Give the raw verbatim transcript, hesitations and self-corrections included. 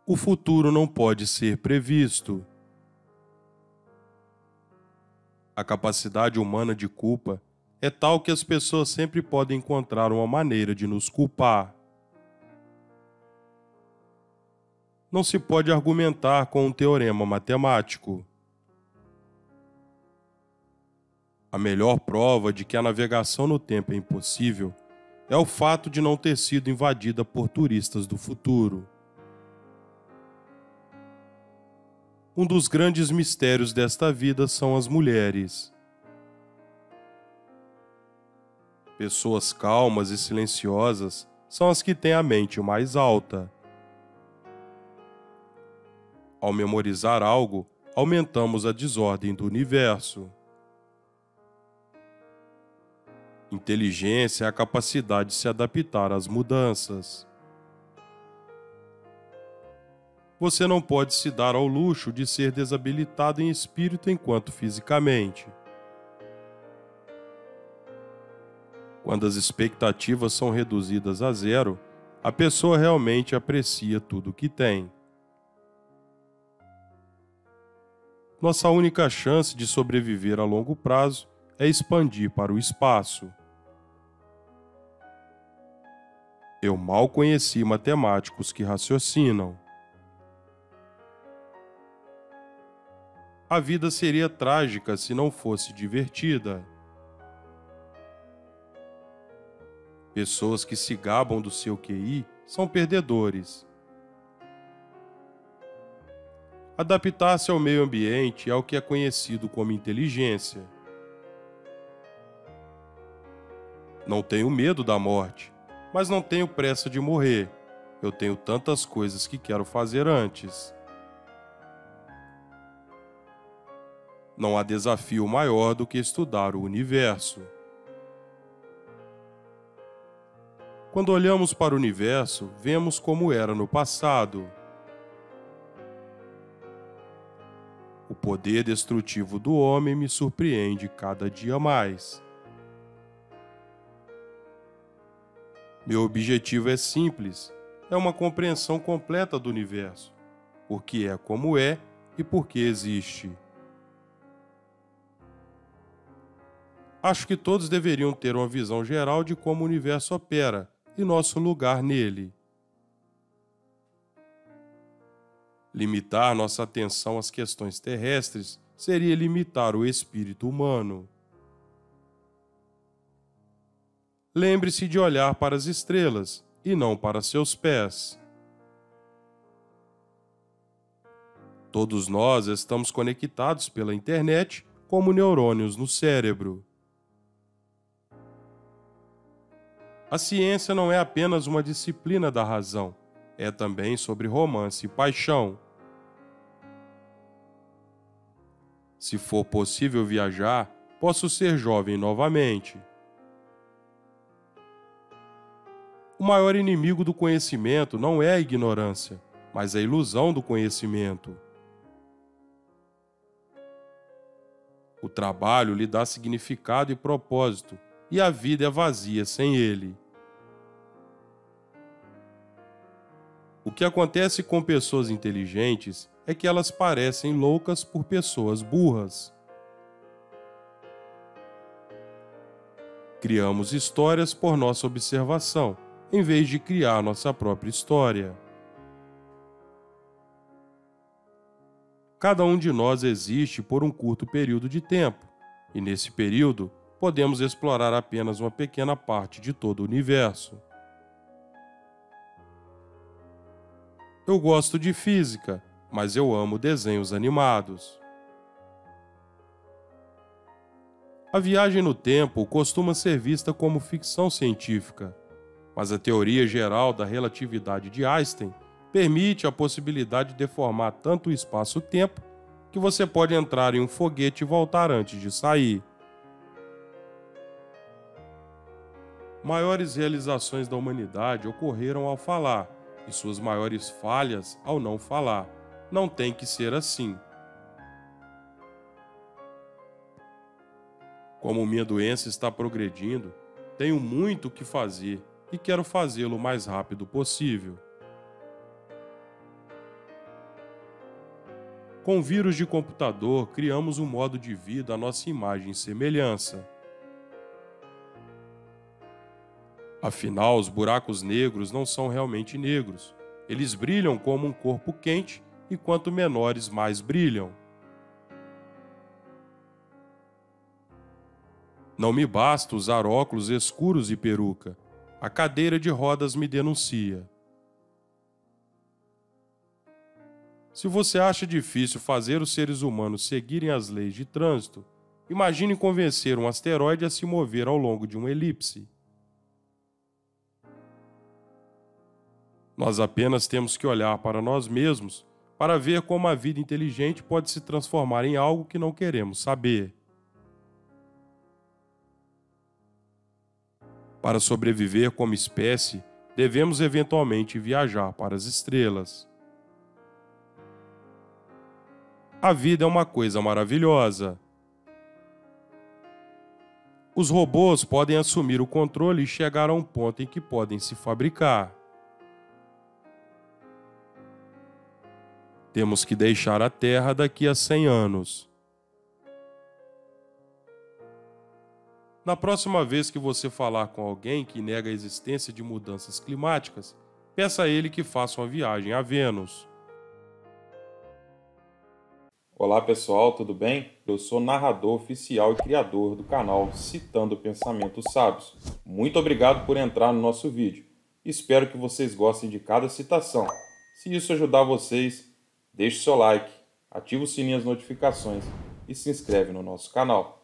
O futuro não pode ser previsto. A capacidade humana de culpa é tal que as pessoas sempre podem encontrar uma maneira de nos culpar. Não se pode argumentar com um teorema matemático. A melhor prova de que a navegação no tempo é impossível é o fato de não ter sido invadida por turistas do futuro. Um dos grandes mistérios desta vida são as mulheres. Pessoas calmas e silenciosas são as que têm a mente mais alta. Ao memorizar algo, aumentamos a desordem do universo. Inteligência é a capacidade de se adaptar às mudanças. Você não pode se dar ao luxo de ser desabilitado em espírito enquanto fisicamente. Quando as expectativas são reduzidas a zero, a pessoa realmente aprecia tudo o que tem. Nossa única chance de sobreviver a longo prazo é expandir para o espaço. Eu mal conheci matemáticos que raciocinam. A vida seria trágica se não fosse divertida. Pessoas que se gabam do seu Q I são perdedores. Adaptar-se ao meio ambiente é o que é conhecido como inteligência. Não tenho medo da morte, mas não tenho pressa de morrer. Eu tenho tantas coisas que quero fazer antes. Não há desafio maior do que estudar o universo. Quando olhamos para o universo, vemos como era no passado. O poder destrutivo do homem me surpreende cada dia mais. Meu objetivo é simples, é uma compreensão completa do universo, porque é como é e porque existe. Acho que todos deveriam ter uma visão geral de como o universo opera e nosso lugar nele. Limitar nossa atenção às questões terrestres seria limitar o espírito humano. Lembre-se de olhar para as estrelas e não para seus pés. Todos nós estamos conectados pela internet como neurônios no cérebro. A ciência não é apenas uma disciplina da razão, é também sobre romance e paixão. Se for possível viajar, posso ser jovem novamente. O maior inimigo do conhecimento não é a ignorância, mas a ilusão do conhecimento. O trabalho lhe dá significado e propósito, e a vida é vazia sem ele. O que acontece com pessoas inteligentes é que elas parecem loucas por pessoas burras. Criamos histórias por nossa observação, em vez de criar nossa própria história. Cada um de nós existe por um curto período de tempo, e nesse período podemos explorar apenas uma pequena parte de todo o universo. Eu gosto de física, mas eu amo desenhos animados. A viagem no tempo costuma ser vista como ficção científica, mas a teoria geral da relatividade de Einstein permite a possibilidade de deformar tanto o espaço-tempo que você pode entrar em um foguete e voltar antes de sair. Maiores realizações da humanidade ocorreram ao falar, e suas maiores falhas ao não falar. Não tem que ser assim. Como minha doença está progredindo, tenho muito o que fazer e quero fazê-lo o mais rápido possível. Com vírus de computador, criamos um modo de vida à nossa imagem e semelhança. Afinal, os buracos negros não são realmente negros. Eles brilham como um corpo quente e quanto menores, mais brilham. Não me basta usar óculos escuros e peruca. A cadeira de rodas me denuncia. Se você acha difícil fazer os seres humanos seguirem as leis de trânsito, imagine convencer um asteroide a se mover ao longo de uma elipse. Nós apenas temos que olhar para nós mesmos para ver como a vida inteligente pode se transformar em algo que não queremos saber. Para sobreviver como espécie, devemos eventualmente viajar para as estrelas. A vida é uma coisa maravilhosa. Os robôs podem assumir o controle e chegar a um ponto em que podem se fabricar. Temos que deixar a Terra daqui a cem anos. Na próxima vez que você falar com alguém que nega a existência de mudanças climáticas, peça a ele que faça uma viagem a Vênus. Olá pessoal, tudo bem? Eu sou narrador oficial e criador do canal Citando Pensamentos Sábios. Muito obrigado por entrar no nosso vídeo. Espero que vocês gostem de cada citação. Se isso ajudar vocês, deixe seu like, ative o sininho das notificações e se inscreve no nosso canal.